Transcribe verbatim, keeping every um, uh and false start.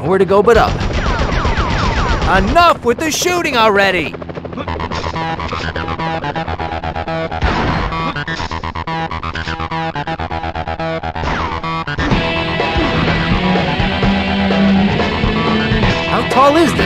Nowhere to go but up. Enough with the shooting already! How tall is this?